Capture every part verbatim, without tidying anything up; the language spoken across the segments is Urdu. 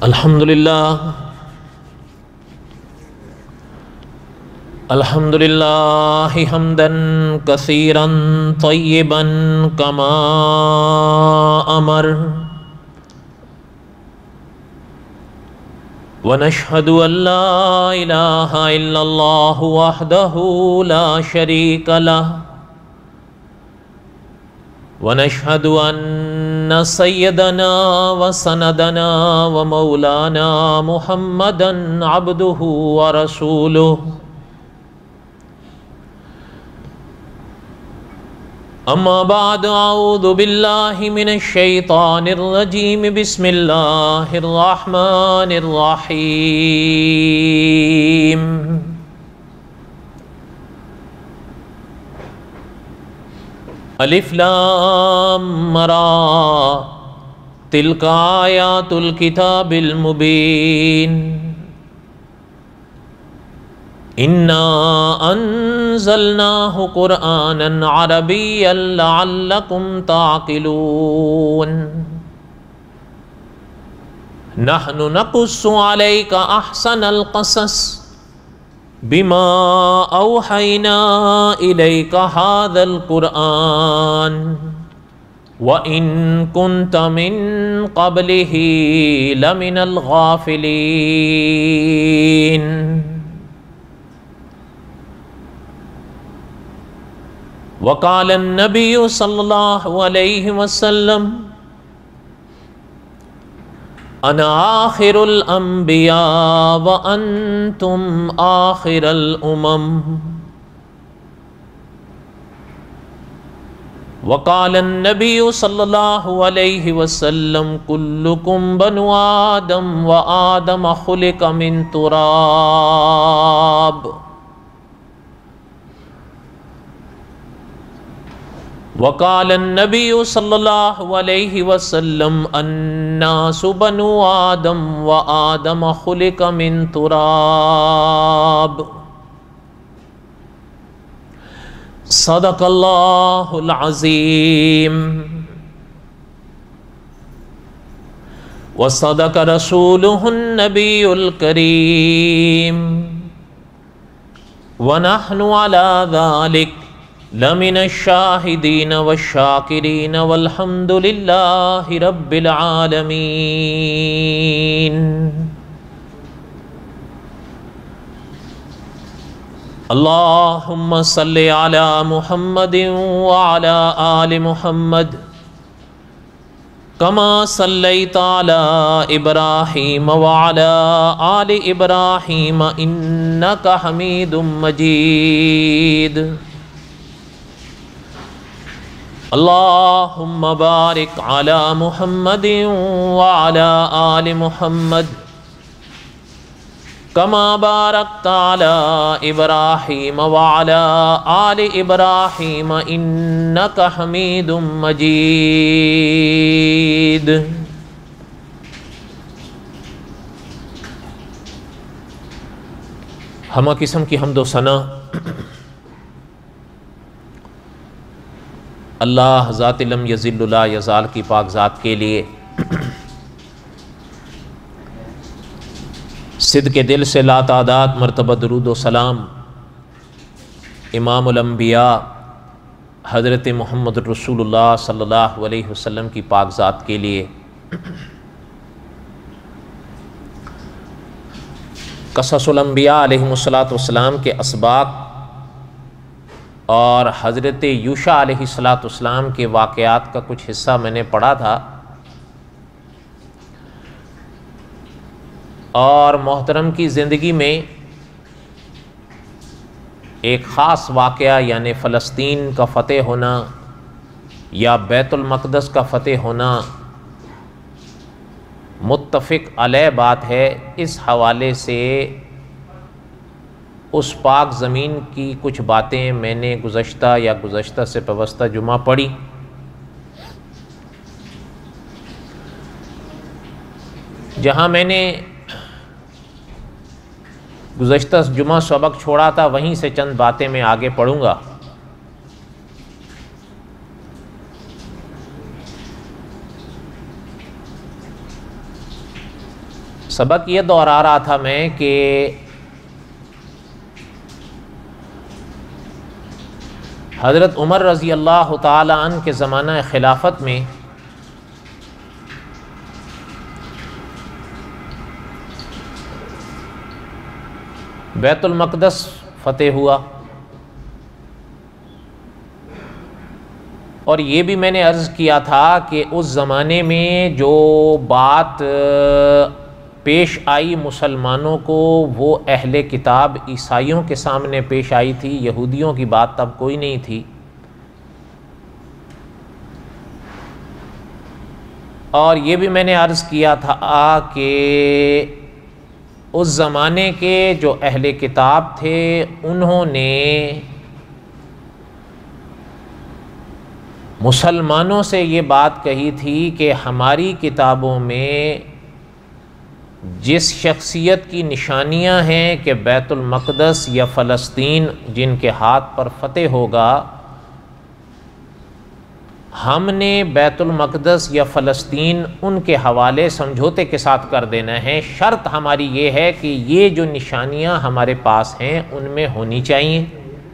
الحمدللہ الحمدللہ حمدا کثیرا طیبا کما امر ونشہد ان لا الہ الا اللہ وحدہ لا شریک لہ ونشہد ان سیدنا وسندنا ومولانا محمدا عبدہ ورسولہ اما بعد اعوذ باللہ من الشیطان الرجیم بسم اللہ الرحمن الرحیم الف لام را تلک آیات الکتاب المبین انا انزلناہ قرآنا عربیا لعلکم تعقلون نحن نقص علیک احسن القصص بما اوحینا الیک ھذا القرآن وَإِن كُنْتَ مِن قَبْلِهِ لَمِنَ الْغَافِلِينَ وقال النبی صلی اللہ علیہ وسلم انا آخر الانبیاء وانتم آخر الامم وقال النبی صلی اللہ علیہ وسلم کلکم بنو آدم وآدم خلق من تراب وقال النبی صلی اللہ علیہ وسلم الناس بنو آدم وآدم خلق من تراب صدق اللہ العظیم وصدق رسولہ النبی الکریم ونحن علی ذلک لمن الشاہدین والشاکرین والحمد للہ رب العالمین اللہم صلی علی محمد وعلی آل محمد کما صلیت علی ابراہیم وعلی آل ابراہیم انکا حمید مجید اللہم بارک علی محمد وعلی آل محمد کما بارکت علی ابراہیم وعلی آل ابراہیم انکا حمید مجید ہمہ قسم کی حمد و ثنا اللہ ذات لم یذل لا یزال کی پاک ذات کے لیے صدق دل سے لا تعداد مرتبہ درود و سلام امام الانبیاء حضرت محمد رسول اللہ صلی اللہ علیہ وسلم کی پاک ذات کے لیے قصص الانبیاء علیہم الصلاۃ والسلام کے اسباق اور حضرت یوشع علیہ الصلاۃ والسلام کے واقعات کا کچھ حصہ میں نے پڑھا تھا، اور محترم کی زندگی میں ایک خاص واقعہ یعنی فلسطین کا فتح ہونا یا بیت المقدس کا فتح ہونا متفق علیہ بات ہے۔ اس حوالے سے اس پاک زمین کی کچھ باتیں میں نے گزشتہ یا گزشتہ سے پیوستہ جمعہ پڑھی، جہاں میں نے گزشتہ جمعہ سبق چھوڑا تھا وہیں سے چند باتیں میں آگے پڑھوں گا۔ سبق یہ دہرا رہا تھا میں کہ حضرت عمر رضی اللہ تعالی عنہ کے زمانہ خلافت میں بیت المقدس فتح ہوا، اور یہ بھی میں نے عرض کیا تھا کہ اس زمانے میں جو بات پیش آئی مسلمانوں کو وہ اہل کتاب عیسائیوں کے سامنے پیش آئی تھی، یہودیوں کی بات تب کوئی نہیں تھی۔ اور یہ بھی میں نے عرض کیا تھا کہ اس زمانے کے جو اہل کتاب تھے انہوں نے مسلمانوں سے یہ بات کہی تھی کہ ہماری کتابوں میں جس شخصیت کی نشانیاں ہیں کہ بیت المقدس یا فلسطین جن کے ہاتھ پر فتح ہوگا، ہم نے بیت المقدس یا فلسطین ان کے حوالے سمجھوتے کے ساتھ کر دینا ہے۔ شرط ہماری یہ ہے کہ یہ جو نشانیاں ہمارے پاس ہیں ان میں ہونی چاہیے،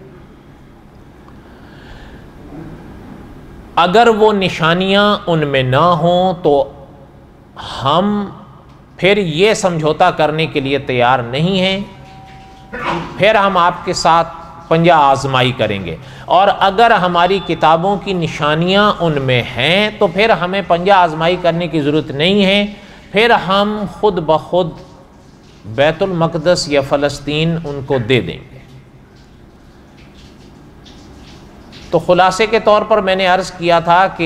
اگر وہ نشانیاں ان میں نہ ہوں تو ہم پھر یہ سمجھوتا کرنے کے لیے تیار نہیں ہیں، پھر ہم آپ کے ساتھ پنجہ آزمائی کریں گے۔ اور اگر ہماری کتابوں کی نشانیاں ان میں ہیں تو پھر ہمیں پنجہ آزمائی کرنے کی ضرورت نہیں ہے، پھر ہم خود بخود بیت المقدس یا فلسطین ان کو دے دیں گے۔ تو خلاصے کے طور پر میں نے عرض کیا تھا کہ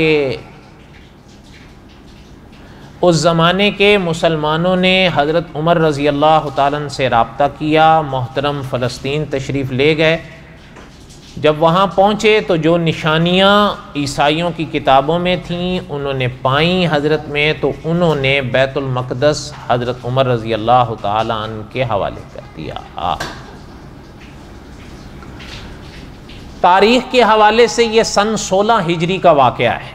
اس زمانے کے مسلمانوں نے حضرت عمر رضی اللہ تعالیٰ عنہ سے رابطہ کیا، محترم فلسطین تشریف لے گئے۔ جب وہاں پہنچے تو جو نشانیاں عیسائیوں کی کتابوں میں تھیں انہوں نے پائیں حضرت میں، تو انہوں نے بیت المقدس حضرت عمر رضی اللہ تعالیٰ عنہ کے حوالے کر دیا۔ تاریخ کے حوالے سے یہ سن سولہ ہجری کا واقعہ ہے،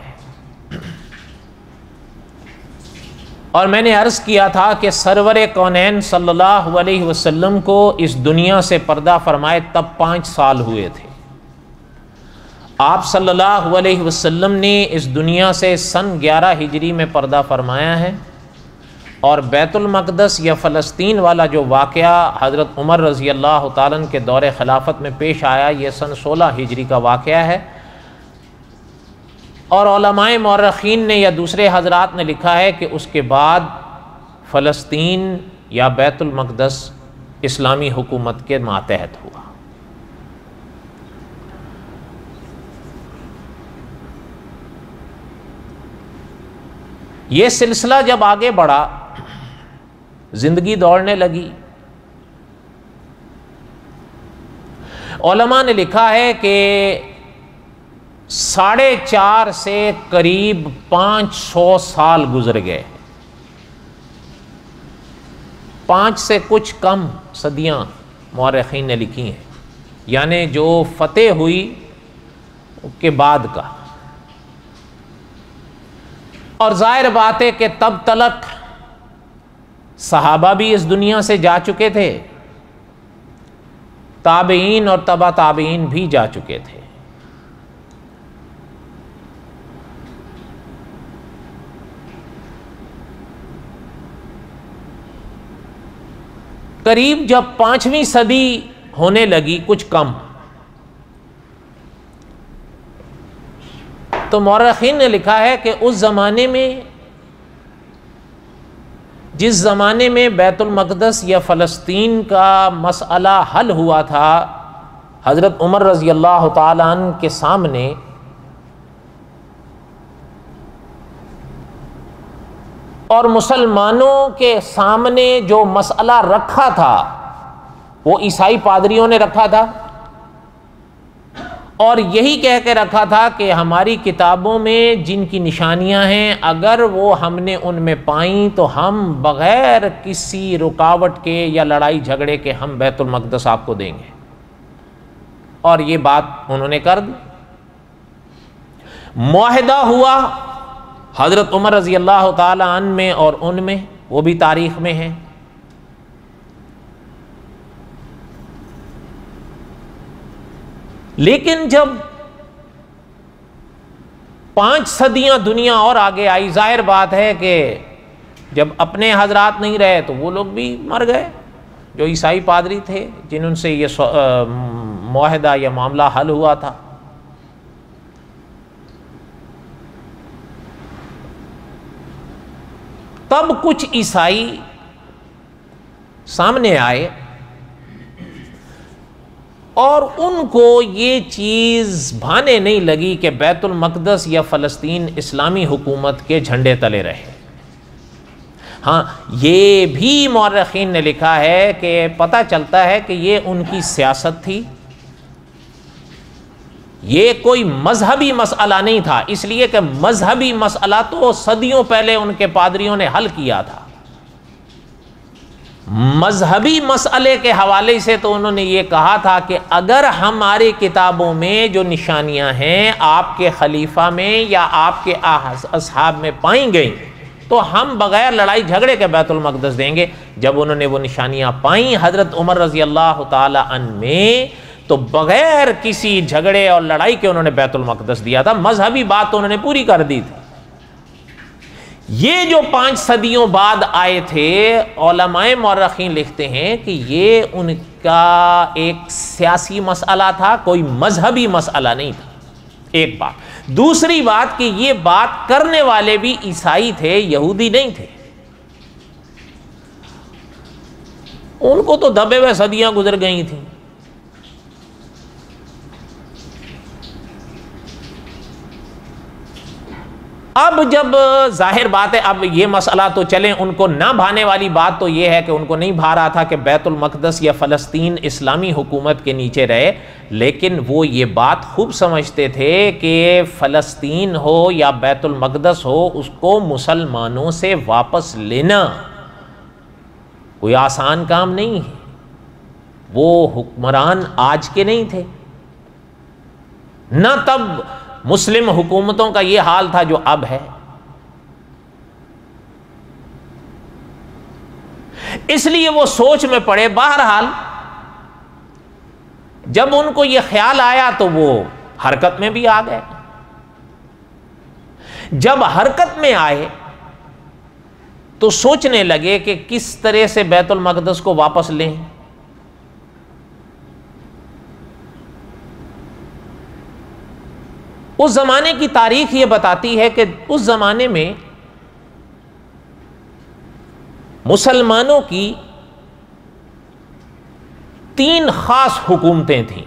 اور میں نے عرض کیا تھا کہ سرور کونین صلی اللہ علیہ وسلم کو اس دنیا سے پردہ فرمائے تب پانچ سال ہوئے تھے۔ آپ صلی اللہ علیہ وسلم نے اس دنیا سے سن گیارہ ہجری میں پردہ فرمایا ہے، اور بیت المقدس یا فلسطین والا جو واقعہ حضرت عمر رضی اللہ تعالیٰ عنہ کے دور خلافت میں پیش آیا یہ سن سولہ ہجری کا واقعہ ہے۔ اور علماء مورخین نے یا دوسرے حضرات نے لکھا ہے کہ اس کے بعد فلسطین یا بیت المقدس اسلامی حکومت کے ماتحت ہوا۔ یہ سلسلہ جب آگے بڑھا، زندگی دوڑنے لگی، علماء نے لکھا ہے کہ ساڑھے چار سے قریب پانچ سو سال گزر گئے، پانچ سے کچھ کم صدیاں مورخین نے لکھی ہیں، یعنی جو فتح ہوئی کے بعد کا۔ اور ظاہر بات ہے کہ تب تلک صحابہ بھی اس دنیا سے جا چکے تھے، تابعین اور تبع تابعین بھی جا چکے تھے۔ قریب جب پانچویں صدی ہونے لگی کچھ کم، تو مورخین نے لکھا ہے کہ اس زمانے میں جس زمانے میں بیت المقدس یا فلسطین کا مسئلہ حل ہوا تھا حضرت عمر رضی اللہ تعالیٰ عنہ کے سامنے، اور مسلمانوں کے سامنے جو مسئلہ رکھا تھا وہ عیسائی پادریوں نے رکھا تھا، اور یہی کہہ کے رکھا تھا کہ ہماری کتابوں میں جن کی نشانیاں ہیں اگر وہ ہم نے ان میں پائیں تو ہم بغیر کسی رکاوٹ کے یا لڑائی جھگڑے کے ہم بیت المقدس آپ کو دیں گے، اور یہ بات انہوں نے کر دی۔ معاہدہ ہوا حضرت عمر رضی اللہ تعالی عنہ میں اور ان میں، وہ بھی تاریخ میں ہے، لیکن جب پانچ صدیاں دنیا اور آگے آئی، ظاہر بات ہے کہ جب اپنے حضرات نہیں رہے تو وہ لوگ بھی مر گئے، جو عیسائی پادری تھے جن سے یہ معاہدہ یا معاملہ حل ہوا تھا۔ تب کچھ عیسائی سامنے آئے اور ان کو یہ چیز بھانے نہیں لگی کہ بیت المقدس یا فلسطین اسلامی حکومت کے جھنڈے تلے رہے۔ ہاں یہ بھی مورخین نے لکھا ہے کہ پتہ چلتا ہے کہ یہ ان کی سیاست تھی، یہ کوئی مذہبی مسئلہ نہیں تھا، اس لیے کہ مذہبی مسئلہ تو صدیوں پہلے ان کے پادریوں نے حل کیا تھا۔ مذہبی مسئلے کے حوالے سے تو انہوں نے یہ کہا تھا کہ اگر ہماری کتابوں میں جو نشانیاں ہیں آپ کے خلیفہ میں یا آپ کے اصحاب میں پائیں گئیں تو ہم بغیر لڑائی جھگڑے کے بیت المقدس دیں گے۔ جب انہوں نے وہ نشانیاں پائیں حضرت عمر رضی اللہ تعالی عنہ میں، تو بغیر کسی جھگڑے اور لڑائی کے انہوں نے بیت المقدس دیا تھا۔ مذہبی بات تو انہوں نے پوری کر دی تھی۔ یہ جو پانچ صدیوں بعد آئے تھے، علماء مورخین لکھتے ہیں کہ یہ ان کا ایک سیاسی مسئلہ تھا، کوئی مذہبی مسئلہ نہیں تھا۔ ایک بات۔ دوسری بات کہ یہ بات کرنے والے بھی عیسائی تھے، یہودی نہیں تھے۔ ان کو تو دبے ہوئے صدیاں گزر گئی تھیں۔ اب جب ظاہر بات ہے، اب یہ مسئلہ تو چلیں، ان کو نہ بھانے والی بات تو یہ ہے کہ ان کو نہیں بھا رہا تھا کہ بیت المقدس یا فلسطین اسلامی حکومت کے نیچے رہے، لیکن وہ یہ بات خوب سمجھتے تھے کہ فلسطین ہو یا بیت المقدس ہو، اس کو مسلمانوں سے واپس لینا کوئی آسان کام نہیں ہے۔ وہ حکمران آج کے نہیں تھے، نہ تب مسلم حکومتوں کا یہ حال تھا جو اب ہے۔ اس لیے وہ سوچ میں پڑے۔ بہرحال جب ان کو یہ خیال آیا تو وہ حرکت میں بھی آ گئے۔ جب حرکت میں آئے تو سوچنے لگے کہ کس طرح سے بیت المقدس کو واپس لیں۔ اس زمانے کی تاریخ یہ بتاتی ہے کہ اس زمانے میں مسلمانوں کی تین خاص حکومتیں تھیں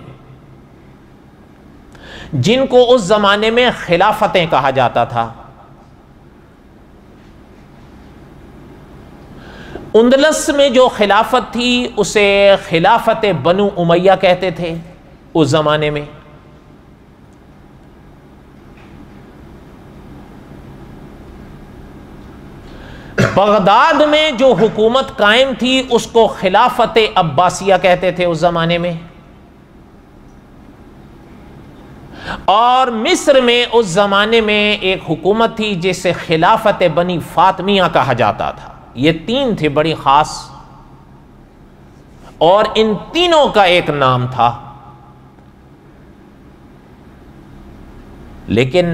جن کو اس زمانے میں خلافتیں کہا جاتا تھا۔ اندلس میں جو خلافت تھی اسے خلافت بنو امیہ کہتے تھے اس زمانے میں۔ بغداد میں جو حکومت قائم تھی اس کو خلافت عباسیہ کہتے تھے اس زمانے میں، اور مصر میں اس زمانے میں ایک حکومت تھی جسے خلافت بنی فاطمیہ کہا جاتا تھا۔ یہ تین تھے بڑی خاص، اور ان تینوں کا ایک نام تھا، لیکن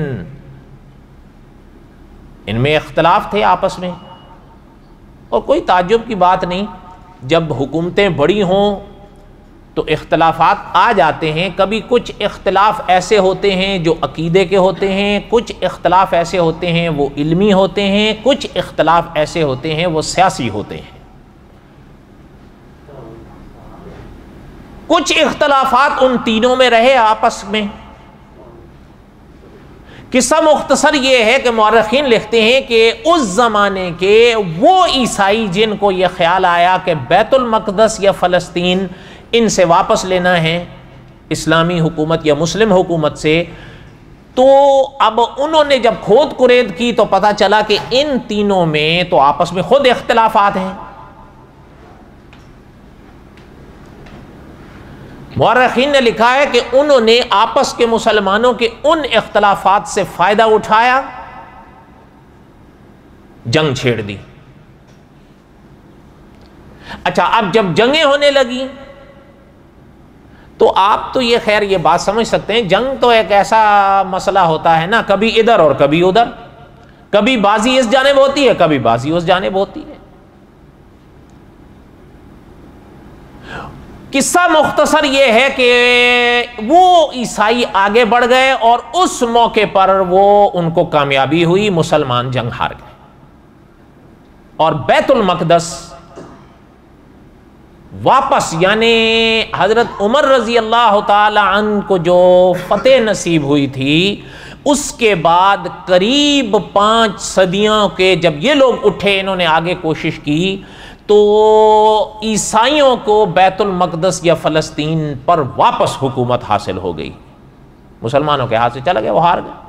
ان میں اختلاف تھے آپس میں۔ اور کوئی تعجب کی بات نہیں، جب حکومتیں بڑی ہوں تو اختلافات آ جاتے ہیں۔ کبھی کچھ اختلاف ایسے ہوتے ہیں جو عقیدے کے ہوتے ہیں، کچھ اختلاف ایسے ہوتے ہیں وہ علمی ہوتے ہیں، کچھ اختلاف ایسے ہوتے ہیں وہ سیاسی ہوتے ہیں۔ کچھ اختلافات ان تینوں میں رہے آپس میں۔ قصہ مختصر یہ ہے کہ مورخین لکھتے ہیں کہ اس زمانے کے وہ عیسائی جن کو یہ خیال آیا کہ بیت المقدس یا فلسطین ان سے واپس لینا ہے اسلامی حکومت یا مسلم حکومت سے، تو اب انہوں نے جب کھود کرید کی تو پتہ چلا کہ ان تینوں میں تو آپس میں خود اختلافات ہیں۔ مورخین نے لکھا ہے کہ انہوں نے آپس کے مسلمانوں کے ان اختلافات سے فائدہ اٹھایا، جنگ چھیڑ دی۔ اچھا، اب جب جنگیں ہونے لگی تو آپ تو یہ خیر یہ بات سمجھ سکتے ہیں، جنگ تو ایک ایسا مسئلہ ہوتا ہے نا، کبھی ادھر اور کبھی ادھر، کبھی بازی اس جانب ہوتی ہے کبھی بازی اس جانب ہوتی ہے۔ قصہ مختصر یہ ہے کہ وہ عیسائی آگے بڑھ گئے اور اس موقع پر وہ ان کو کامیابی ہوئی، مسلمان جنگ ہار گئے اور بیت المقدس واپس، یعنی حضرت عمر رضی اللہ تعالی عنہ کو جو فتح نصیب ہوئی تھی، اس کے بعد قریب پانچ صدیوں کے جب یہ لوگ اٹھے، انہوں نے آگے کوشش کی تو عیسائیوں کو بیت المقدس یا فلسطین پر واپس حکومت حاصل ہو گئی، مسلمانوں کے ہاتھ سے چلا گیا، وہ ہار گئے۔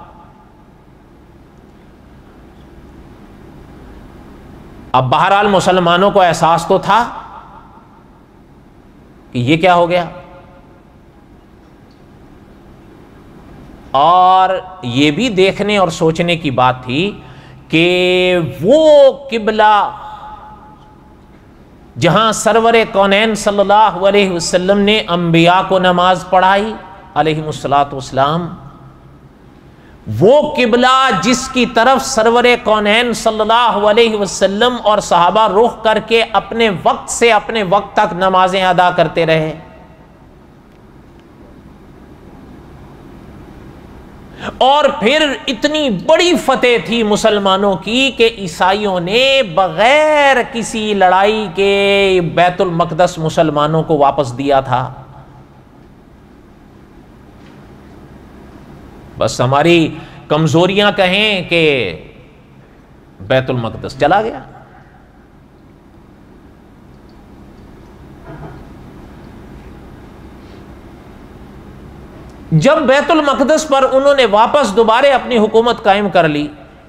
اب بہرحال مسلمانوں کو احساس تو تھا کہ یہ کیا ہو گیا، اور یہ بھی دیکھنے اور سوچنے کی بات تھی کہ وہ قبلہ جہاں سرور کونین صلی اللہ علیہ وسلم نے انبیاء کو نماز پڑھائی علیہم الصلاۃ والسلام، وہ قبلہ جس کی طرف سرور کونین صلی اللہ علیہ وسلم اور صحابہ رخ کر کے اپنے وقت سے اپنے وقت تک نمازیں ادا کرتے رہے، اور پھر اتنی بڑی فتح تھی مسلمانوں کی کہ عیسائیوں نے بغیر کسی لڑائی کے بیت المقدس مسلمانوں کو واپس دیا تھا۔ بس ہماری کمزوریاں کہیں کہ بیت المقدس چلا گیا۔ جب بیت المقدس پر انہوں نے واپس دوبارہ اپنی حکومت قائم کر لی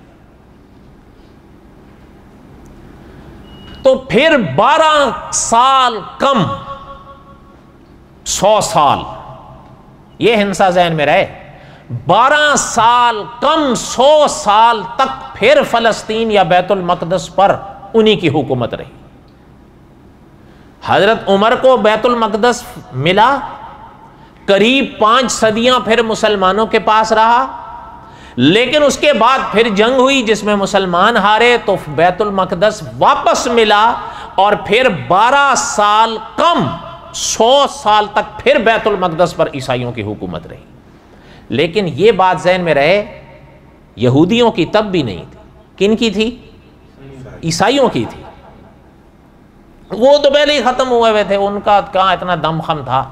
تو پھر بارہ سال کم سو سال، یہ ہنسا ذہن میں رہے، بارہ سال کم سو سال تک پھر فلسطین یا بیت المقدس پر انہی کی حکومت رہی۔ حضرت عمر کو بیت المقدس ملا، قریب پانچ صدیاں پھر مسلمانوں کے پاس رہا، لیکن اس کے بعد پھر جنگ ہوئی جس میں مسلمان ہارے تو بیت المقدس واپس ملا، اور پھر بارہ سال کم سو سال تک پھر بیت المقدس پر عیسائیوں کی حکومت رہی۔ لیکن یہ بات ذہن میں رہے، یہودیوں کی تب بھی نہیں تھی، کن کی تھی؟ عیسائیوں کی تھی۔ وہ تو پہلے ہی ختم ہوئے ہوئے تھے، ان کا کہاں اتنا دم خم تھا۔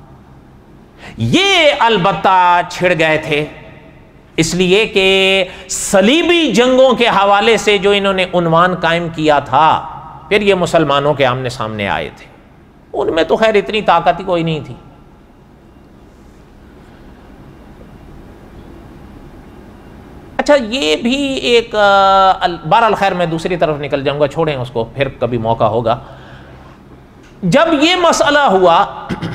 یہ البتہ چھڑ گئے تھے اس لیے کہ صلیبی جنگوں کے حوالے سے جو انہوں نے عنوان قائم کیا تھا، پھر یہ مسلمانوں کے آمنے سامنے آئے تھے، ان میں تو خیر اتنی طاقت ہی کوئی نہیں تھی۔ اچھا یہ بھی ایک بہرحال خیر میں دوسری طرف نکل جاؤں گا، چھوڑیں اس کو، پھر کبھی موقع ہوگا۔ جب یہ مسئلہ ہوا،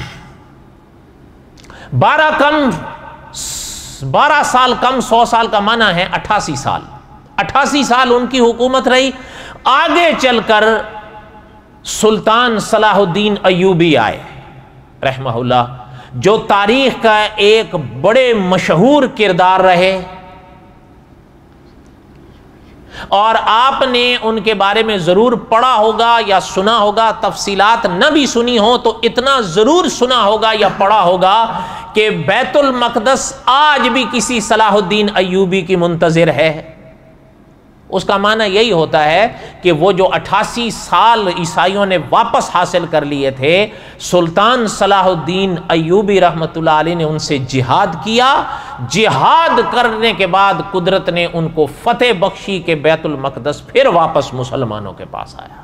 بارہ کم بارہ سال کم سو سال کا معنی ہے اٹھاسی سال، اٹھاسی سال ان کی حکومت رہی۔ آگے چل کر سلطان صلاح الدین ایوبی آئے رحمہ اللہ، جو تاریخ کا ایک بڑے مشہور کردار رہے، اور آپ نے ان کے بارے میں ضرور پڑھا ہوگا یا سنا ہوگا، تفصیلات نہ بھی سنی ہو تو اتنا ضرور سنا ہوگا یا پڑھا ہوگا کہ بیت المقدس آج بھی کسی صلاح الدین ایوبی کی منتظر ہے۔ اس کا معنی یہی ہوتا ہے کہ وہ جو اٹھاسی سال عیسائیوں نے واپس حاصل کر لیے تھے، سلطان صلاح الدین ایوبی رحمۃ اللہ علیہ نے ان سے جہاد کیا، جہاد کرنے کے بعد قدرت نے ان کو فتح بخشی کہ بیت المقدس پھر واپس مسلمانوں کے پاس آیا۔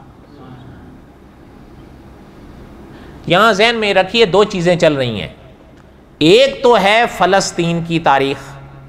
یہاں ذہن میں رکھیے دو چیزیں چل رہی ہیں، ایک تو ہے فلسطین کی تاریخ،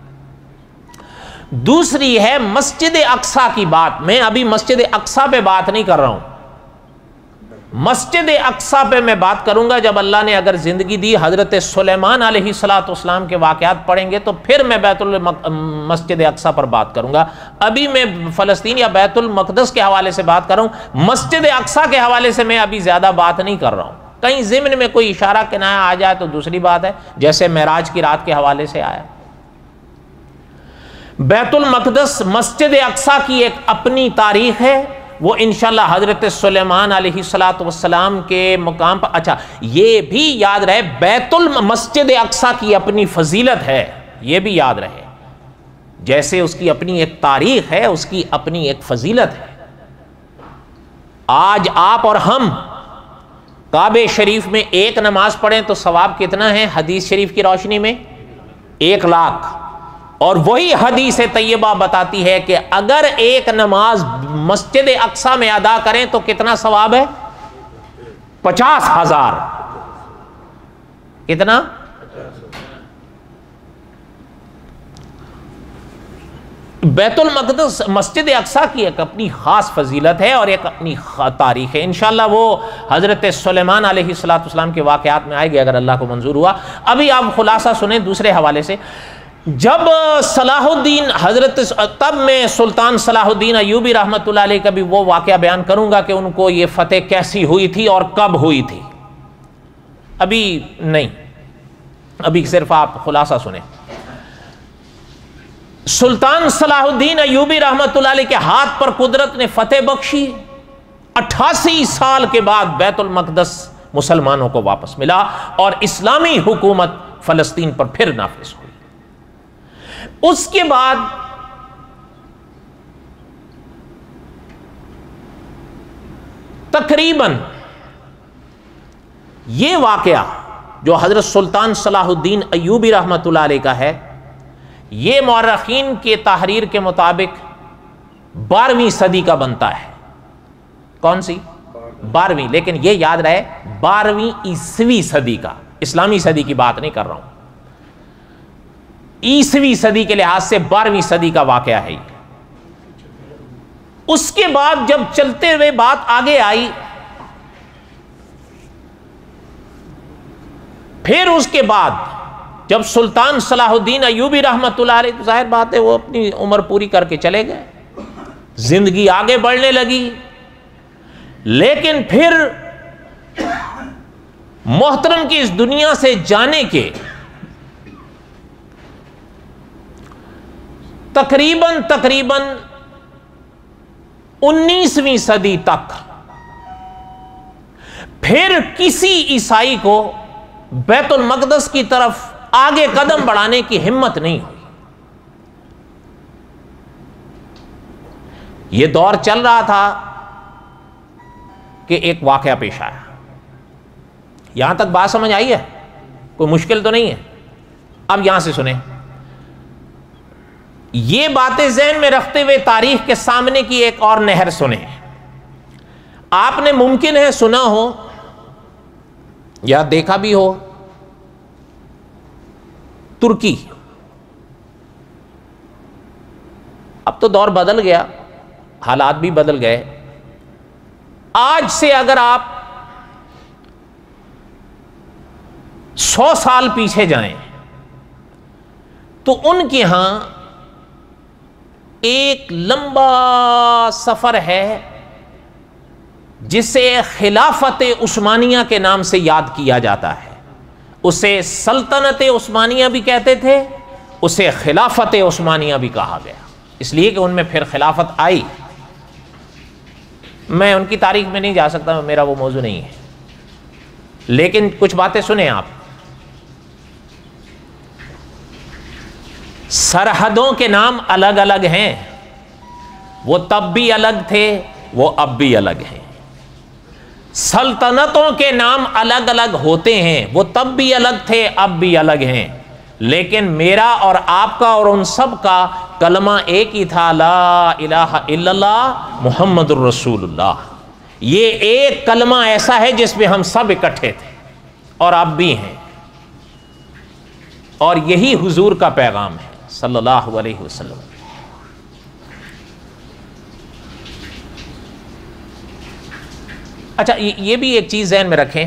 دوسری ہے مسجد اقصیٰ کی بات۔ میں ابھی مسجد اقصیٰ پہ بات نہیں کر رہا ہوں، مسجد اقصیٰ پہ میں بات کروں گا جب اللہ نے اگر زندگی دی۔ حضرت سلیمان علیہ الصلاۃ والسلام کے واقعات پڑھیں گے تو پھر میں بیت المسجد اقصیٰ پر بات کروں گا۔ ابھی میں فلسطین یا بیت المقدس کے حوالے سے بات کر رہا ہوں، مسجد اقصیٰ کے حوالے سے میں ابھی زیادہ بات نہیں کر رہا ہوں، کہیں ضمن میں کوئی اشارہ کنایہ آ جائے تو دوسری بات ہے، جیسے معراج کی رات کے حوالے سے آیا۔ بیت المقدس مسجد اقصیٰ کی ایک اپنی تاریخ ہے، وہ انشاءاللہ حضرت سلیمان علیہ الصلوۃ والسلام کے مقام پر، اچھا یہ بھی یاد رہے بیت المسجد اقصیٰ کی اپنی فضیلت ہے، یہ بھی یاد رہے، جیسے اس کی اپنی ایک تاریخ ہے اس کی اپنی ایک فضیلت ہے۔ آج آپ اور ہم کعبہ شریف میں ایک نماز پڑھیں تو ثواب کتنا ہے حدیث شریف کی روشنی میں؟ ایک لاکھ۔ اور وہی حدیث طیبہ بتاتی ہے کہ اگر ایک نماز مسجد اقصیٰ میں ادا کریں تو کتنا ثواب ہے؟ پچاس ہزار۔ کتنا؟ بیت المقدس مسجد اقصیٰ کی ایک اپنی خاص فضیلت ہے اور ایک اپنی تاریخ ہے، انشاءاللہ وہ حضرت سلیمان علیہ الصلوۃ والسلام کے واقعات میں آئے گی اگر اللہ کو منظور ہوا۔ ابھی آپ خلاصہ سنیں دوسرے حوالے سے، جب صلاح الدین حضرت، تب میں سلطان صلاح الدین ایوبی رحمۃ اللہ علیہ کا بھی وہ واقعہ بیان کروں گا کہ ان کو یہ فتح کیسی ہوئی تھی اور کب ہوئی تھی، ابھی نہیں، ابھی صرف آپ خلاصہ سنیں۔ سلطان صلاح الدین ایوبی رحمۃ اللہ علیہ کے ہاتھ پر قدرت نے فتح بخشی، اٹھاسی سال کے بعد بیت المقدس مسلمانوں کو واپس ملا اور اسلامی حکومت فلسطین پر پھر نافذ ہوئی۔ اس کے بعد تقریباً یہ واقعہ جو حضرت سلطان صلاح الدین ایوبی رحمۃ اللہ علیہ کا ہے، یہ مورخین کے تحریر کے مطابق بارہویں صدی کا بنتا ہے۔ کون سی؟ بارہویں، لیکن یہ یاد رہے بارہویں عیسوی صدی کا، اسلامی صدی کی بات نہیں کر رہا ہوں، عیسوی صدی کے لحاظ سے بارہویں صدی کا واقعہ ہے یہ۔ اس کے بعد جب چلتے ہوئے بات آگے آئی، پھر اس کے بعد جب سلطان صلاح الدین ایوبی رحمۃ اللہ علیہ، ظاہر بات ہے وہ اپنی عمر پوری کر کے چلے گئے، زندگی آگے بڑھنے لگی، لیکن پھر محترم کی اس دنیا سے جانے کے تقریباً تقریباً انیسویں صدی تک پھر کسی عیسائی کو بیت المقدس کی طرف آگے قدم بڑھانے کی ہمت نہیں ہوئی۔ یہ دور چل رہا تھا کہ ایک واقعہ پیش آیا۔ یہاں تک بات سمجھ آئی ہے؟ کوئی مشکل تو نہیں ہے؟ اب یہاں سے سنیں، یہ باتیں ذہن میں رکھتے ہوئے تاریخ کے سامنے کی ایک اور نہر سنیں۔ آپ نے ممکن ہے سنا ہو یا دیکھا بھی ہو، ترکی۔ اب تو دور بدل گیا، حالات بھی بدل گئے۔ آج سے اگر آپ سو سال پیچھے جائیں تو ان کے ہاں ایک لمبا سفر ہے جسے خلافت عثمانیہ کے نام سے یاد کیا جاتا ہے۔ اسے سلطنت عثمانیہ بھی کہتے تھے، اسے خلافت عثمانیہ بھی کہا گیا، اس لیے کہ ان میں پھر خلافت آئی۔ میں ان کی تاریخ میں نہیں جا سکتا، میرا وہ موضوع نہیں ہے، لیکن کچھ باتیں سنیں آپ۔ سرحدوں کے نام الگ الگ ہیں، وہ تب بھی الگ تھے، وہ اب بھی الگ ہیں۔ سلطنتوں کے نام الگ الگ ہوتے ہیں، وہ تب بھی الگ تھے، اب بھی الگ ہیں، لیکن میرا اور آپ کا اور ان سب کا کلمہ ایک ہی تھا، لا الہ الا اللہ محمد الرسول اللہ۔ یہ ایک کلمہ ایسا ہے جس میں ہم سب اکٹھے تھے اور اب بھی ہیں، اور یہی حضور کا پیغام ہے صلی اللہ علیہ وسلم۔ اچھا یہ بھی ایک چیز ذہن میں رکھیں،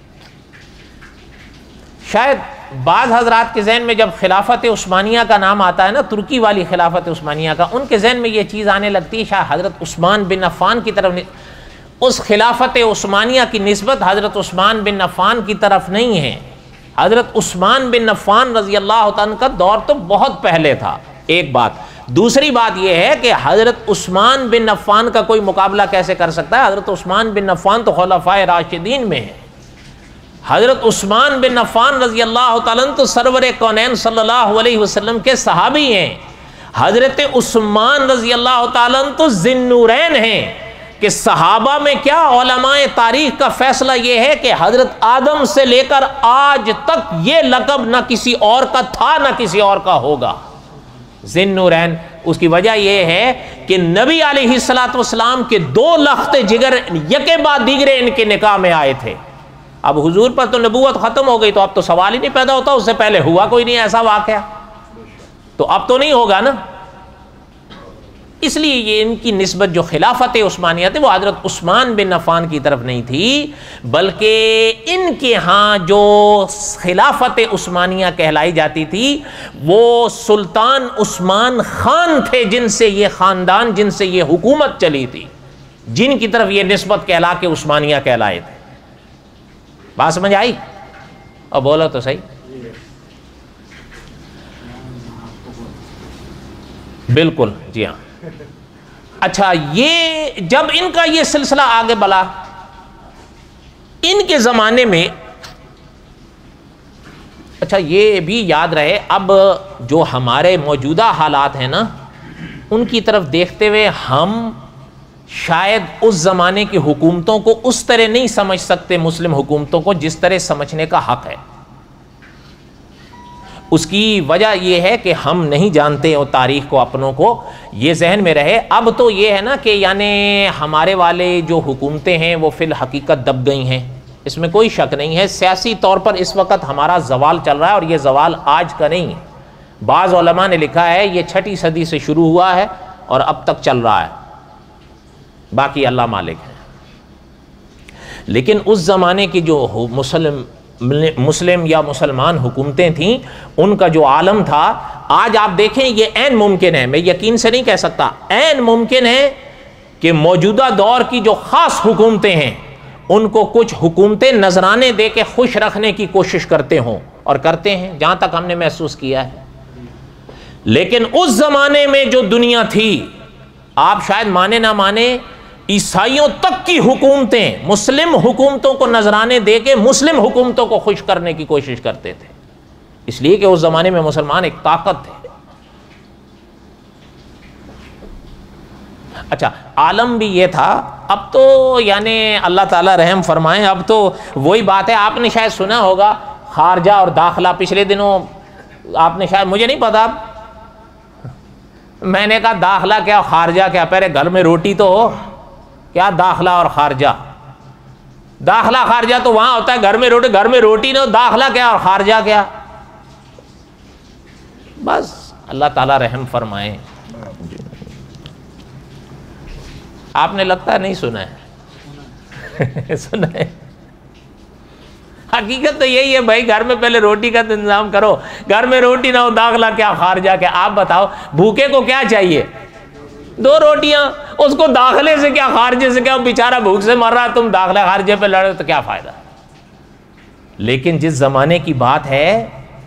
شاید بعض حضرات کے ذہن میں جب خلافت عثمانیہ کا نام آتا ہے نا، ترکی والی خلافت عثمانیہ کا، ان کے ذہن میں یہ چیز آنے لگتی ہے شاید حضرت عثمان بن عفان کی طرف۔ اس خلافت عثمانیہ کی نسبت حضرت عثمان بن عفان کی طرف نہیں ہے. حضرت عثمان بن عفان رضی اللہ عنہ کا دور تو بہت پہلے تھا، ایک بات. دوسری بات یہ ہے کہ حضرت عثمان بن عفان کا کوئی مقابلہ کیسے کر سکتا ہے؟ حضرت عثمان بن عفان تو خلفائے راشدین میں ہے. حضرت عثمان بن عفان رضی اللہ تعالیٰ عنہ تو سرور کونین صلی اللہ علیہ وسلم کے صحابی ہیں. حضرت عثمان رضی اللہ تعالیٰ عنہ تو ذی النورین ہیں کہ صحابہ میں کیا، علماء تاریخ کا فیصلہ یہ ہے کہ حضرت آدم سے لے کر آج تک یہ لقب نہ کسی اور کا تھا نہ کسی اور کا ہوگا، ذی النورین. اس کی وجہ یہ ہے کہ نبی علیہ الصلوۃ والسلام کے دو لخت جگر یکے بعد دیگرے ان کے نکاح میں آئے تھے. اب حضور پر تو نبوت ختم ہو گئی تو اب تو سوال ہی نہیں پیدا ہوتا، اس سے پہلے ہوا کوئی نہیں ایسا واقعہ، تو اب تو نہیں ہوگا نا. اس لیے یہ ان کی نسبت جو خلافت عثمانیہ تھی وہ حضرت عثمان بن عفان کی طرف نہیں تھی، بلکہ ان کے ہاں جو خلافت عثمانیہ کہلائی جاتی تھی وہ سلطان عثمان خان تھے، جن سے یہ خاندان، جن سے یہ حکومت چلی تھی، جن کی طرف یہ نسبت کہلا کے عثمانیہ کہلائے تھے. بات سمجھ آئی؟ اور بولو تو صحیح. بالکل جی ہاں. اچھا، یہ جب ان کا یہ سلسلہ آگے بڑھا، ان کے زمانے میں، اچھا یہ بھی یاد رہے اب جو ہمارے موجودہ حالات ہیں نا ان کی طرف دیکھتے ہوئے ہم شاید اس زمانے کی حکومتوں کو اس طرح نہیں سمجھ سکتے، مسلم حکومتوں کو جس طرح سمجھنے کا حق ہے. اس کی وجہ یہ ہے کہ ہم نہیں جانتے اور تاریخ کو، اپنوں کو یہ ذہن میں رہے. اب تو یہ ہے نا کہ یعنی ہمارے والے جو حکومتیں ہیں وہ فی الحقیقت دب گئی ہیں، اس میں کوئی شک نہیں ہے. سیاسی طور پر اس وقت ہمارا زوال چل رہا ہے، اور یہ زوال آج کا نہیں ہے. بعض علماء نے لکھا ہے یہ چھٹی صدی سے شروع ہوا ہے اور اب تک چل رہا ہے، باقی اللہ مالک ہے. لیکن اس زمانے کی جو مسلم مسلم یا مسلمان حکومتیں تھیں ان کا جو عالم تھا، آج آپ دیکھیں یہ عین ممکن ہے، میں یقین سے نہیں کہہ سکتا، عین ممکن ہے کہ موجودہ دور کی جو خاص حکومتیں ہیں ان کو کچھ حکومتیں نذرانے دے کے خوش رکھنے کی کوشش کرتے ہوں، اور کرتے ہیں جہاں تک ہم نے محسوس کیا ہے. لیکن اس زمانے میں جو دنیا تھی، آپ شاید مانے نہ مانے، عیسائیوں تک کی حکومتیں مسلم حکومتوں کو نذرانے دے کے مسلم حکومتوں کو خوش کرنے کی کوشش کرتے تھے، اس لیے کہ اس زمانے میں مسلمان ایک طاقت تھے. اچھا، عالم بھی یہ تھا. اب تو یعنی اللہ تعالیٰ رحم فرمائیں، اب تو وہی بات ہے، آپ نے شاید سنا ہوگا خارجہ اور داخلہ. پچھلے دنوں آپ نے شاید، مجھے نہیں پتا، میں نے کہا داخلہ کیا خارجہ کیا، پہلے گھر میں روٹی تو ہو، کیا داخلہ اور خارجہ؟ داخلہ خارجہ تو وہاں ہوتا ہے گھر میں روٹی، گھر میں روٹی نہ ہو، داخلہ کیا اور خارجہ کیا؟ بس اللہ تعالیٰ رحم فرمائے. آپ نے لگتا ہے نہیں سنا ہے سنا ہے. حقیقت تو یہی ہے بھائی، گھر میں پہلے روٹی کا تو انتظام کرو، گھر میں روٹی نہ ہو، داخلہ کیا خارجہ کیا؟ آپ بتاؤ بھوکے کو کیا چاہیے؟ دو روٹیاں. اس کو داخلے سے کیا خارجے سے کیا، بیچارہ بھوک سے مر رہا، تم داخلے خارجے پہ لڑے تو کیا فائدہ؟ لیکن جس زمانے کی بات ہے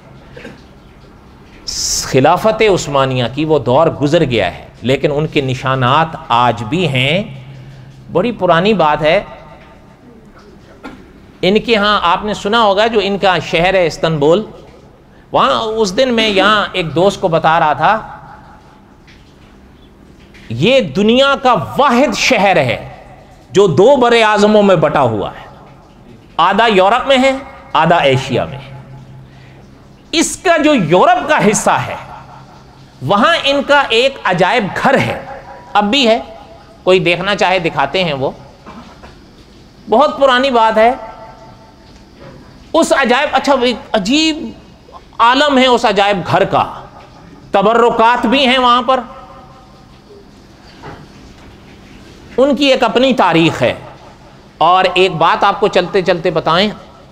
خلافت عثمانیہ کی، وہ دور گزر گیا ہے، لیکن ان کے نشانات آج بھی ہیں. بڑی پرانی بات ہے. ان کے ہاں آپ نے سنا ہوگا جو ان کا شہر ہے استنبول، وہاں اس دن میں یہاں ایک دوست کو بتا رہا تھا، یہ دنیا کا واحد شہر ہے جو دو بر اعظموں میں بٹا ہوا ہے، آدھا یورپ میں ہے، آدھا ایشیا میں ہے. اس کا جو یورپ کا حصہ ہے وہاں ان کا ایک عجائب گھر ہے، اب بھی ہے، کوئی دیکھنا چاہے دکھاتے ہیں. وہ بہت پرانی بات ہے. اس عجائب، اچھا ایک عجیب عالم ہے اس عجائب گھر کا، تبرکات بھی ہیں وہاں پر، ان کی ایک اپنی تاریخ ہے. اور ایک بات آپ کو چلتے چلتے بتائیں،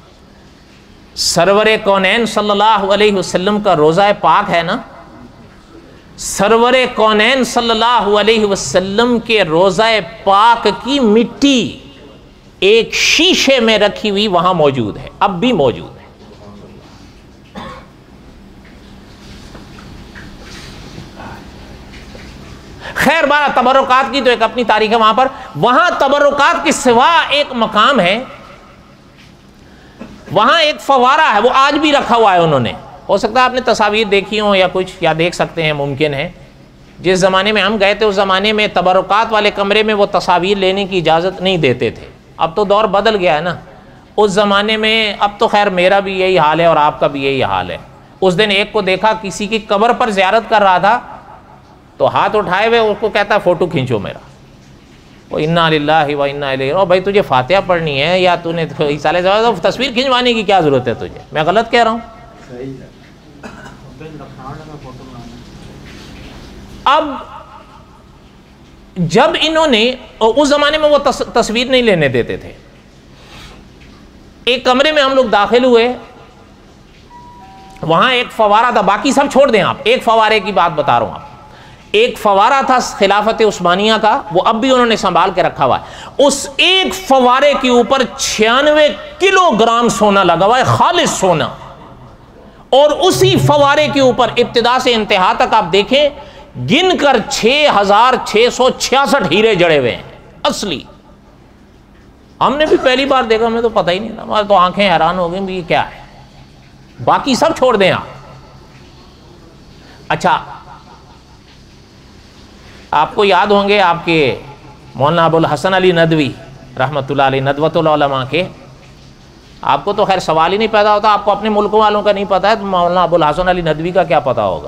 سرور کونین صلی اللہ علیہ وسلم کا روضہ پاک ہے نا، سرور کونین صلی اللہ علیہ وسلم کے روضہ پاک کی مٹی ایک شیشے میں رکھی ہوئی وہاں موجود ہے، اب بھی موجود ہے۔ خیر بارہ تبرکات کی تو ایک اپنی تاریخ ہے وہاں پر، وہاں تبرکات کے سوا ایک مقام ہے، وہاں ایک فوارہ ہے، وہ آج بھی رکھا ہوا ہے انہوں نے، ہو سکتا ہے آپ نے تصاویر دیکھی ہوں یا کچھ، یا دیکھ سکتے ہیں، ممکن ہے۔ جس زمانے میں ہم گئے تھے اس زمانے میں تبرکات والے کمرے میں وہ تصاویر لینے کی اجازت نہیں دیتے تھے، اب تو دور بدل گیا ہے نا۔ اس زمانے میں، اب تو خیر میرا بھی یہی حال ہے اور آپ کا بھی یہی حال ہے۔ اس دن ایک کو دیکھا کسی کی قبر پر زیارت کر رہا تھا، تو ہاتھ اٹھائے ہوئے اس کو کہتا ہے فوٹو کھینچو میرا، وہ انا للہ و انا الیہ، او بھائی تجھے فاتحہ پڑھنی ہے یا تو نے سالے تصویر کھنچوانے کی کیا ضرورت ہے تجھے؟ میں غلط کہہ رہا ہوں؟ اب جب انہوں نے، اس زمانے میں وہ تصویر نہیں لینے دیتے تھے، ایک کمرے میں ہم لوگ داخل ہوئے، وہاں ایک فوارہ تھا، باقی سب چھوڑ دیں آپ، ایک فوارے کی بات بتا رہا ہوں آپ، ایک فوارہ تھا خلافت عثمانیہ کا، وہ اب بھی انہوں نے سنبھال کے رکھا ہوا ہے، اس ایک فوارے کے اوپر چھیانوے کلو گرام سونا لگا ہوا ہے، خالص سونا، اور اسی فوارے کے اوپر ابتدا سے انتہا تک آپ دیکھیں گن کر چھ ہزار چھ سو چھیاسٹھ ہیرے جڑے ہوئے ہیں اصلی۔ ہم نے بھی پہلی بار دیکھا، ہمیں تو پتہ ہی نہیں تھا، ہماری تو آنکھیں حیران ہو گئیں بھی یہ کیا ہے، باقی سب چھوڑ دیں آپ۔ اچھا، آپ کو یاد ہوں گے آپ کے مولانا ابو الحسن علی ندوی رحمۃ اللہ علیہ، ندوۃ العلماء کے، آپ کو تو خیر سوال ہی نہیں پیدا ہوتا، آپ کو اپنے ملک والوں کا نہیں پتا ہے تو مولانا ابو الحسن علی ندوی کا کیا پتا ہوگا۔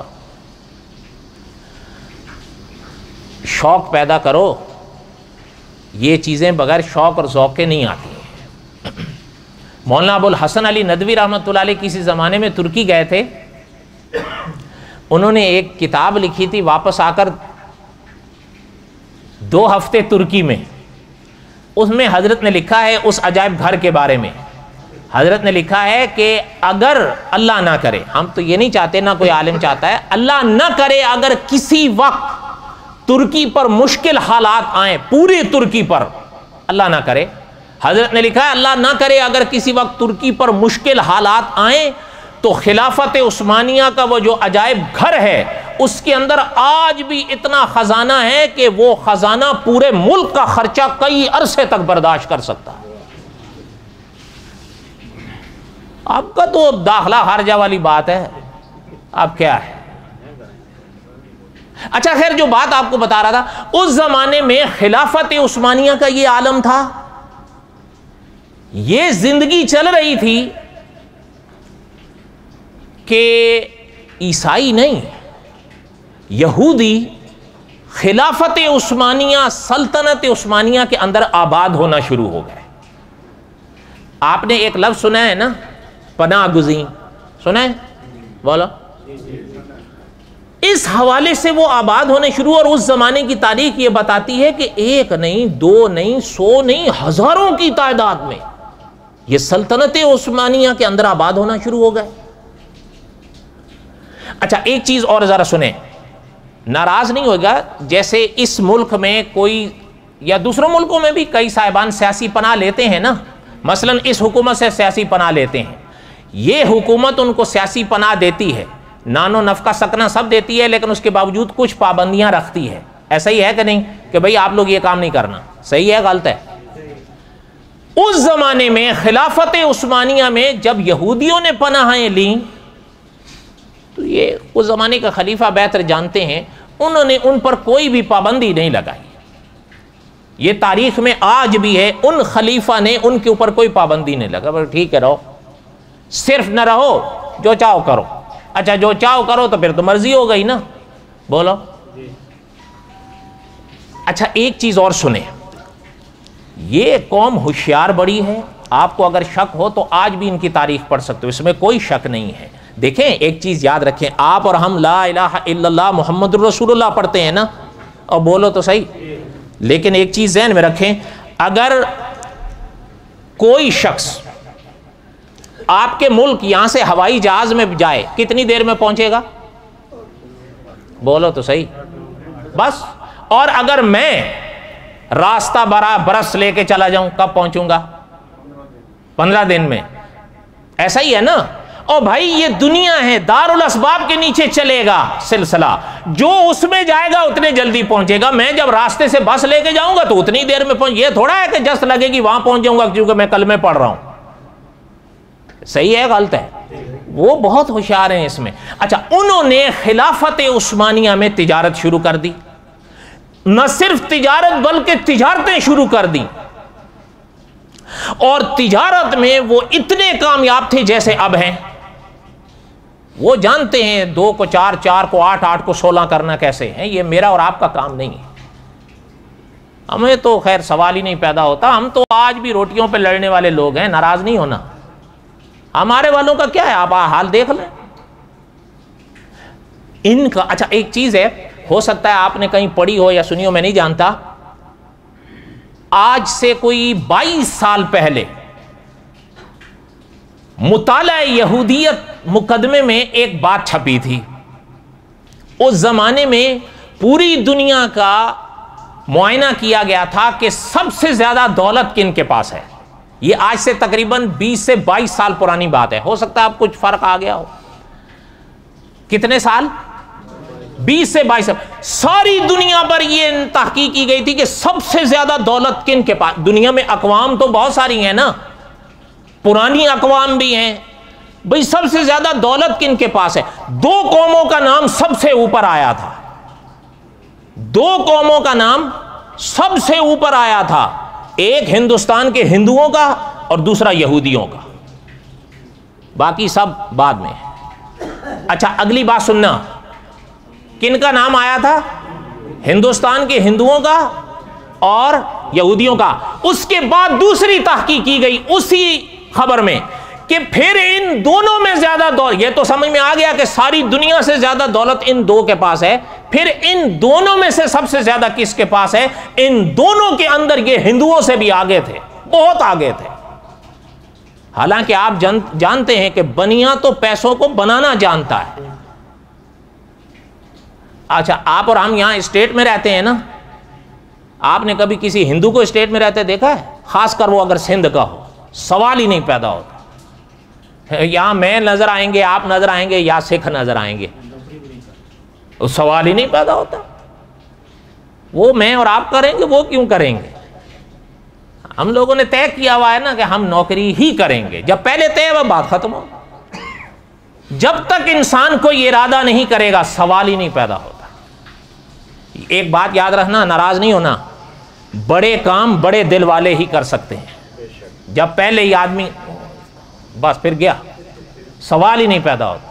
شوق پیدا کرو، یہ چیزیں بغیر شوق اور ذوق کے نہیں آتی ہیں۔ مولانا ابو الحسن علی ندوی رحمۃ اللہ علیہ کسی زمانے میں ترکی گئے تھے، انہوں نے ایک کتاب لکھی تھی، واپس آ کر دو ہفتے ترکی میں، اس میں حضرت نے لکھا ہے اس عجائب گھر کے بارے میں، حضرت نے لکھا ہے کہ اگر اللہ نہ کرے، ہم تو یہ نہیں چاہتے، نہ کوئی عالم چاہتا ہے، اللہ نہ کرے اگر کسی وقت ترکی پر مشکل حالات آئیں، پوری ترکی پر اللہ نہ کرے، حضرت نے لکھا ہے اللہ نہ کرے اگر کسی وقت ترکی پر مشکل حالات آئیں تو خلافت عثمانیہ کا وہ جو عجائب گھر ہے اس کے اندر آج بھی اتنا خزانہ ہے کہ وہ خزانہ پورے ملک کا خرچہ کئی عرصے تک برداشت کر سکتا ہے۔ آپ کا تو داخلہ خارجہ والی بات ہے، اب کیا ہے۔ اچھا خیر، جو بات آپ کو بتا رہا تھا، اس زمانے میں خلافت عثمانیہ کا یہ عالم تھا، یہ زندگی چل رہی تھی کہ عیسائی نہیں، یہودی خلافت عثمانیہ، سلطنت عثمانیہ کے اندر آباد ہونا شروع ہو گئے۔ آپ نے ایک لفظ سنا ہے نا، پناہ گزین، سنا ہے؟ بولو۔ اس حوالے سے وہ آباد ہونے شروع، اور اس زمانے کی تاریخ یہ بتاتی ہے کہ ایک نہیں، دو نہیں، سو نہیں، ہزاروں کی تعداد میں یہ سلطنت عثمانیہ کے اندر آباد ہونا شروع ہو گئے۔ اچھا ایک چیز اور ذرا سنیں، ناراض نہیں ہوگا، جیسے اس ملک میں کوئی یا دوسروں ملکوں میں بھی کئی صاحبان سیاسی پناہ لیتے ہیں نا، مثلا اس حکومت سے سیاسی پناہ لیتے ہیں، یہ حکومت ان کو سیاسی پناہ دیتی ہے، نان و نفقہ سکنا سب دیتی ہے، لیکن اس کے باوجود کچھ پابندیاں رکھتی ہے، ایسا ہی ہے کہ نہیں کہ بھئی آپ لوگ یہ کام نہیں کرنا، صحیح ہے غلط ہے؟ اس زمانے میں خلافت عثمانیہ میں جب یہودیوں نے پناہیں لیں تو یہ اس زمانے کا خلیفہ بہتر جانتے ہیں، انہوں نے ان پر کوئی بھی پابندی نہیں لگائی، یہ تاریخ میں آج بھی ہے، ان خلیفہ نے ان کے اوپر کوئی پابندی نہیں لگا، بس ٹھیک ہے رہو، صرف نہ رہو، جو چاہو کرو۔ اچھا جو چاہو کرو تو پھر تو مرضی ہو گئی نا، بولو۔ اچھا ایک چیز اور سنیں، یہ قوم ہوشیار بڑی ہے، آپ کو اگر شک ہو تو آج بھی ان کی تاریخ پڑھ سکتے ہو، اس میں کوئی شک نہیں ہے۔ دیکھیں ایک چیز یاد رکھیں، آپ اور ہم لا الہ الا اللہ محمد الرسول اللہ پڑھتے ہیں نا، اور بولو تو صحیح، لیکن ایک چیز ذہن میں رکھیں، اگر کوئی شخص آپ کے ملک یہاں سے ہوائی جہاز میں جائے کتنی دیر میں پہنچے گا؟ بولو تو صحیح، بس۔ اور اگر میں راستہ برا برس لے کے چلا جاؤں کب پہنچوں گا؟ پندرہ دن میں. ایسا ہی ہے نا. اور بھائی یہ دنیا ہے، دار الاسباب کے نیچے چلے گا سلسلہ، جو اس میں جائے گا اتنے جلدی پہنچے گا. میں جب راستے سے بس لے کے جاؤں گا تو اتنی دیر میں پہنچ، یہ تھوڑا ہے کہ جس لگے گی وہاں پہنچ جاؤں گا کیونکہ میں کلمے پڑھ رہا ہوں. صحیح ہے غلط ہے؟ وہ بہت ہوشیار ہیں اس میں. اچھا، انہوں نے خلافت عثمانیہ میں تجارت شروع کر دی. نہ صرف تجارت بلکہ تجارتیں شروع کر دی، اور تجارت میں وہ اتنے کامیاب تھے جیسے اب ہیں. وہ جانتے ہیں دو کو چار، چار کو آٹھ، آٹھ کو سولہ کرنا کیسے ہے. یہ میرا اور آپ کا کام نہیں ہے. ہمیں تو خیر سوال ہی نہیں پیدا ہوتا. ہم تو آج بھی روٹیوں پہ لڑنے والے لوگ ہیں. ناراض نہیں ہونا. ہمارے والوں کا کیا ہے، آپ حال دیکھ لیں ان کا. اچھا ایک چیز ہے، ہو سکتا ہے آپ نے کہیں پڑھی ہو یا سنی ہو، میں نہیں جانتا. آج سے کوئی بائیس سال پہلے مطالعہ یہودیت مقدمے میں ایک بات چھپی تھی. اس زمانے میں پوری دنیا کا معائنہ کیا گیا تھا کہ سب سے زیادہ دولت کن کے پاس ہے. یہ آج سے تقریباً بیس سے بائیس سال پرانی بات ہے. ہو سکتا ہے اب کچھ فرق آ گیا ہو. کتنے سال؟ بیس سے بائیس سال. ساری دنیا پر یہ تحقیق کی گئی تھی کہ سب سے زیادہ دولت کن کے پاس. دنیا میں اقوام تو بہت ساری ہیں نا، پرانی اقوام بھی ہیں. بھئی سب سے زیادہ دولت کن کے پاس ہے؟ دو قوموں کا نام سب سے اوپر آیا تھا. دو قوموں کا نام سب سے اوپر آیا تھا. ایک ہندوستان کے ہندوؤں کا اور دوسرا یہودیوں کا. باقی سب بعد میں. اچھا اگلی بات سننا، کن کا نام آیا تھا؟ ہندوستان کے ہندوؤں کا اور یہودیوں کا. اس کے بعد دوسری تحقیق کی گئی اسی خبر میں کہ پھر ان دونوں میں زیادہ دولت، یہ تو سمجھ میں آ گیا کہ ساری دنیا سے زیادہ دولت ان دو کے پاس ہے. پھر ان دونوں میں سے سب سے زیادہ کس کے پاس ہے؟ ان دونوں کے اندر یہ ہندوؤں سے بھی آگے تھے، بہت آگے تھے. حالانکہ آپ جانتے ہیں کہ بنیا تو پیسوں کو بنانا جانتا ہے. اچھا آپ اور ہم یہاں اسٹیٹ میں رہتے ہیں نا، آپ نے کبھی کسی ہندو کو اسٹیٹ میں رہتے دیکھا ہے؟ خاص کر وہ اگر سندھ کا ہو، سوال ہی نہیں پیدا ہوتا. یہاں میں نظر آئیں گے، آپ نظر آئیں گے، یا سکھ نظر آئیں گے، سوال ہی نہیں پیدا ہوتا. وہ میں اور آپ کریں گے، وہ کیوں کریں گے؟ ہم لوگوں نے طے کیا ہوا ہے نا کہ ہم نوکری ہی کریں گے. جب پہلے طے وہ بات ختم ہو. جب تک انسان کوئی ارادہ نہیں کرے گا سوال ہی نہیں پیدا ہوتا. ایک بات یاد رکھنا، ناراض نہیں ہونا، بڑے کام بڑے دل والے ہی کر سکتے ہیں. جب پہلے ہی آدمی بس پھر گیا، سوال ہی نہیں پیدا ہوتا.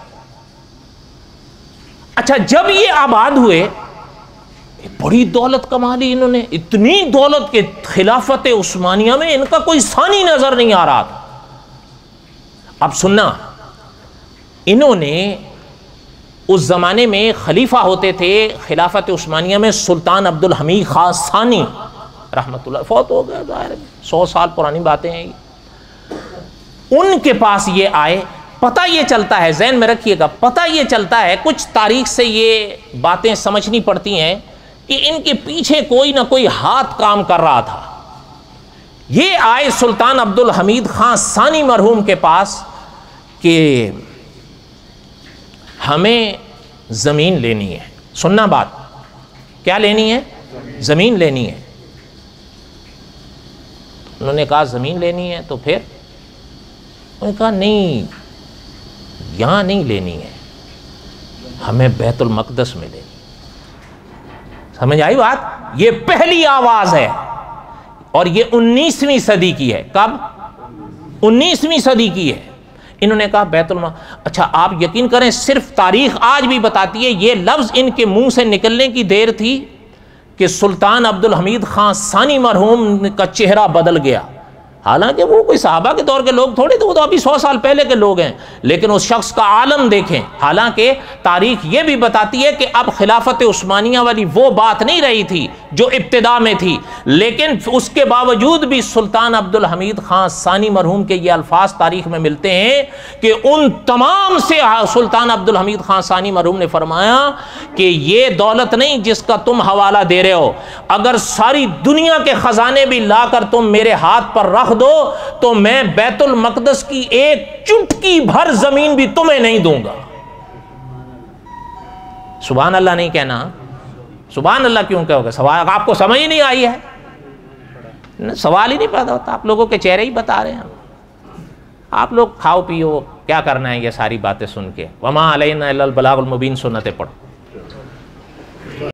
اچھا جب یہ آباد ہوئے، بڑی دولت کما لی انہوں نے. اتنی دولت کہ خلافت عثمانیہ میں ان کا کوئی ثانی نظر نہیں آ رہا تھا. اب سننا، انہوں نے اس زمانے میں خلیفہ ہوتے تھے خلافت عثمانیہ میں سلطان عبد الحمید خان ثانی رحمت اللہ، فوت ہو گئے، ظاہر سو سال پرانی باتیں ہیں. ان کے پاس یہ آئے. پتہ یہ چلتا ہے، ذہن میں رکھیے گا، پتہ یہ چلتا ہے، کچھ تاریخ سے یہ باتیں سمجھنی پڑتی ہیں کہ ان کے پیچھے کوئی نہ کوئی ہاتھ کام کر رہا تھا. یہ آئے سلطان عبد الحمید خان ثانی مرحوم کے پاس کہ ہمیں زمین لینی ہے. سننا بات، کیا لینی ہے؟ زمین لینی ہے. انہوں نے کہا زمین لینی ہے، تو پھر انہوں نے کہا نہیں، یہاں نہیں لینی ہے، ہمیں بیت المقدس میں لینی. سمجھ آئی بات؟ یہ پہلی آواز ہے اور یہ انیسویں صدی کی ہے. کب؟ انیسویں صدی کی ہے. انہوں نے کہا بیت المقدس. اچھا آپ یقین کریں، صرف تاریخ آج بھی بتاتی ہے یہ لفظ ان کے منہ سے نکلنے کی دیر تھی کہ سلطان عبد الحمید خان ثانی مرحوم کا چہرہ بدل گیا. حالانکہ وہ کوئی صحابہ کے دور کے لوگ تھوڑے تھے، وہ تو ابھی سو سال پہلے کے لوگ ہیں، لیکن اس شخص کا عالم دیکھیں. حالانکہ تاریخ یہ بھی بتاتی ہے کہ اب خلافت عثمانیہ والی وہ بات نہیں رہی تھی جو ابتدا میں تھی، لیکن اس کے باوجود بھی سلطان عبد الحمید خان ثانی مرحوم کے یہ الفاظ تاریخ میں ملتے ہیں کہ ان تمام سے سلطان عبد الحمید خان ثانی مرحوم نے فرمایا کہ یہ دولت نہیں جس کا تم حوالہ دے رہے ہو، اگر ساری دنیا کے خزانے بھی لا کر تم میرے ہاتھ پر رکھ دو تو میں بیت المقدس کی ایک چٹکی بھر زمین بھی تمہیں نہیں دوں گا۔ سبحان اللہ نہیں کہنا؟ سبحان اللہ کیوں کہو گے؟ سوال آپ کو سمجھ نہیں آئی ہے، سوال ہی نہیں پیدا ہوتا، آپ لوگوں کے چہرے ہی بتا رہے ہیں۔ آپ لوگ کھاؤ پیو، کیا کرنا ہے یہ ساری باتیں سن کے، وما علینا الا البلاغ المبین سنتیں پڑھو۔